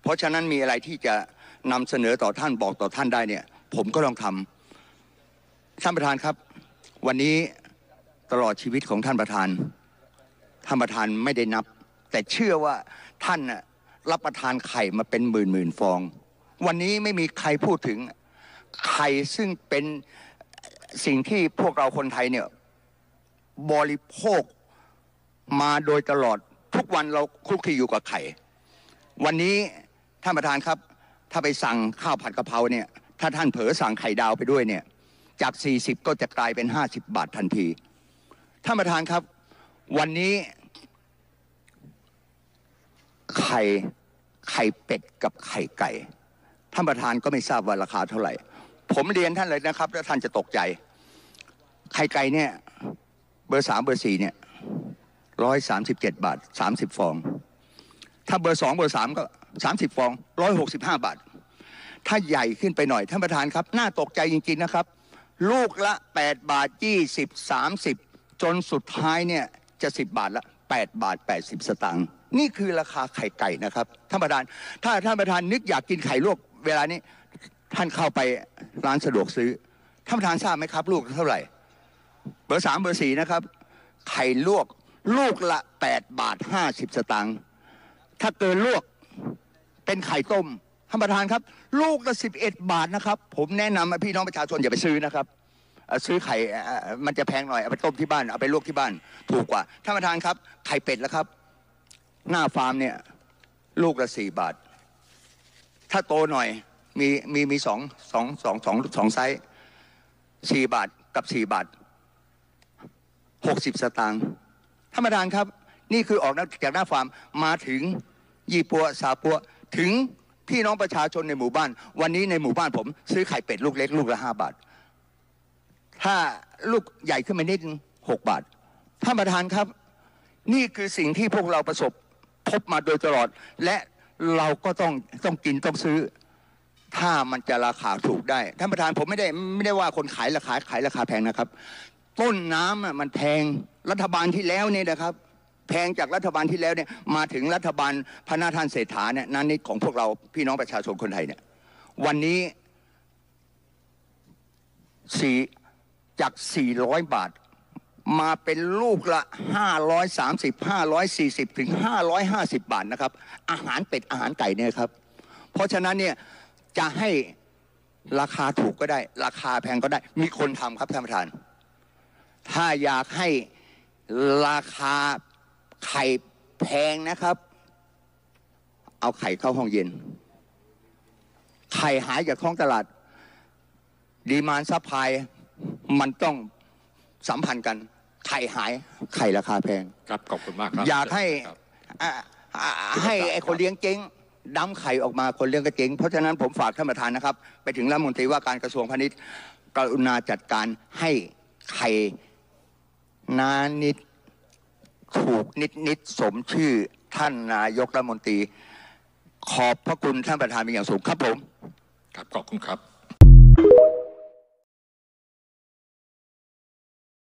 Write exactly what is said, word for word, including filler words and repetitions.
เพราะฉะนั้นมีอะไรที่จะนำเสนอต่อท่านบอกต่อท่านได้เนี่ยผมก็ลองทำท่านประธานครับวันนี้ตลอดชีวิตของท่านประธานท่านประธานไม่ได้นับแต่เชื่อว่าท่านน่ะรับประทานไข่มาเป็นหมื่นหมื่นฟองวันนี้ไม่มีใครพูดถึงไข่ซึ่งเป็นสิ่งที่พวกเราคนไทยเนี่ยบริโภคมาโดยตลอดทุกวันเราคลุกคลีอยู่กับไข่วันนี้ท่านประธานครับถ้าไปสั่งข้าวผัดกะเพราเนี่ยถ้าท่านเผลอสั่งไข่ดาวไปด้วยเนี่ยจากสี่สิบก็จะกลายเป็นห้าสิบบาททันทีท่านประธานครับวันนี้ไข่ไข่เป็ดกับไข่ไก่ท่านประธานก็ไม่ทราบว่าราคาเท่าไหร่ผมเรียนท่านเลยนะครับแล้วท่านจะตกใจไข่ไก่เนี่ยเบอร์สามเบอร์สี่เนี่ยร้อยสามสิบเจ็ดบาทสามสิบฟองถ้าเบอร์สองเบอร์สามก็สามสิบฟองร้อยหกสิบห้าบาทถ้าใหญ่ขึ้นไปหน่อยท่านประธานครับน่าตกใจจริงๆนะครับลูกละแปดบาทยี่สิบสามสิบจนสุดท้ายเนี่ยจะสิบบาทละแปดบาทแปดสิบสตางค์นี่คือราคาไข่ไก่นะครับท่านประธานถ้าท่านประธานนึกอยากกินไข่ลวกเวลานี้ท่านเข้าไปร้านสะดวกซื้อท่านประธานทราบไหมครับลูกเท่าไหร่เบอร์สามเบอร์สี่นะครับไข่ลวกลูกละแปดบาทห้าสิบสตางค์ถ้าเกินลวกเป็นไข่ต้มท่านประธานครับลูกละสิบเอ็ดบาทนะครับผมแนะนำพี่น้องประชาชนอย่าไปซื้อนะครับซื้อไข่มันจะแพงหน่อยเอาไปต้มที่บ้านเอาไปลวกที่บ้านถูกกว่าท่านประธานครับไข่เป็ดแล้วครับหน้าฟาร์มเนี่ยลูกละสี่บาทถ้าโตหน่อยมีมีมีสองสองสองสองสองไซส์สี่บาทกับสี่บาทหกสิบสตางค์ท่านประธานครับนี่คือออกจากหน้าฟาร์มมาถึงยี่ปัวซาปัวถึงพี่น้องประชาชนในหมู่บ้านวันนี้ในหมู่บ้านผมซื้อไข่เป็ดลูกเล็กลูกละห้าบาทถ้าลูกใหญ่ขึ้นมานิดนึงหกบาทท่านประธานครับนี่คือสิ่งที่พวกเราประสบพบมาโดยตลอดและเราก็ต้องต้องกินต้องซื้อถ้ามันจะราคาถูกได้ท่านประธานผมไม่ได้ไม่ได้ว่าคนขายราคาขายราคาแพงนะครับต้นน้ำมันแพงรัฐบาลที่แล้วเนี่ยนะครับแพงจากรัฐบาลที่แล้วเนี่ยมาถึงรัฐบาลพระนาท่านเศรษฐาเนี่ยนั้นนี่ของพวกเราพี่น้องประชาชนคนไทยเนี่ยวันนี้สี่จากสี่ร้อยบาทมาเป็นลูกละห้าร้อยสามสิบ ห้าร้อยสี่สิบถึงห้าร้อยห้าสิบบาทนะครับอาหารเป็ดอาหารไก่เนี่ยครับเพราะฉะนั้นเนี่ยจะให้ราคาถูกก็ได้ราคาแพงก็ได้มีคนทำครับท่านประธานถ้าอยากให้ราคาไข่แพงนะครับเอาไข่เข้าห้องเย็นไข่หายจากท้องตลาดดีมานด์ซัพพลายมันต้องสัมพันธ์กันไข่หายไข่ราคาแพงครับขอบคุณมากครับอยากให้ให้ไอ้คนเลี้ยงเจ๊งดำไข่ออกมาคนเลี้ยงก็เจ๊งเพราะฉะนั้นผมฝากท่านประธานนะครับไปถึงรัฐมนตรีว่าการกระทรวงพาณิชย์กรุณาจัดการให้ไข่นานิดถูกนิดนิดสมชื่อท่านนายกรัฐมนตรีขอบพระคุณท่านประธานเป็นอย่างสูงครับผมครับขอบคุณครับ